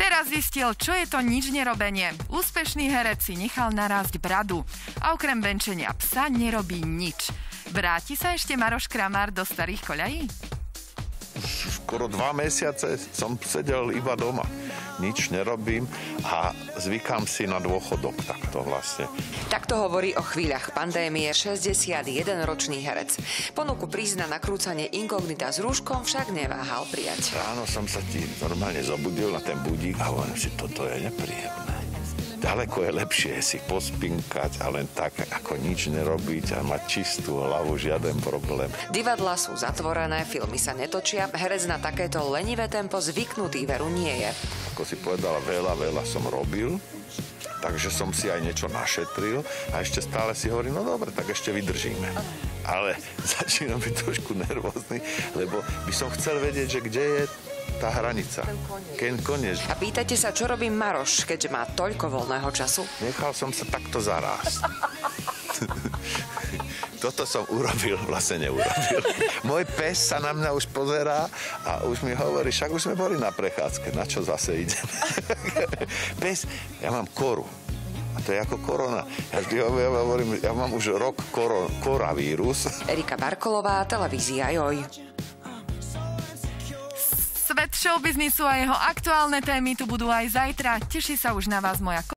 Teraz zistil, čo je to nič nerobenie. Úspešný herec si nechal narásť bradu a okrem benčenia psa nerobí nič. Vráti sa ešte Maroš Kramár do starých koľají? Skoro 2 mesiace som sedel iba doma. Nič nerobím a zvykám si na dôchodok takto vlastne. Takto hovorí o chvíľach pandémie 61-ročný herec. Ponuku prísť na nakrúcanie inkognita s rúškom však neváhal prijať. Ráno som sa ti normálne zobudil na ten budík a hovorím si, toto je nepríjemné. Ďaleko je lepšie si pospinkať a len tak, ako nič nerobiť a mať čistú hlavu, žiaden problém. Divadlá sú zatvorené, filmy sa netočia, herec na takéto lenivé tempo zvyknutý veru nie je. Ako si povedala, veľa som robil, takže som si aj niečo našetril a ešte stále si hovorím, no dobre, tak ešte vydržíme. Ale začínam byť trošku nervózny, lebo by som chcel vedieť, že kde je tá hranica. Koniec. A pýtate sa, čo robí Maroš, keďže má toľko voľného času? Nechal som sa takto zarásť. Toto som vlastne neurobil. Môj pes sa na mňa už pozerá a už mi hovorí, však už sme boli na prechádzke, na čo zase ideme? Pes, ja mám koru. A to je ako korona. Ja vždy hovorím, ja mám už rok koravírus. Erika Barkolová, televízia Joj. Svet showbiznisu a jeho aktuálne témy tu budú aj zajtra. Teší sa už na vás moja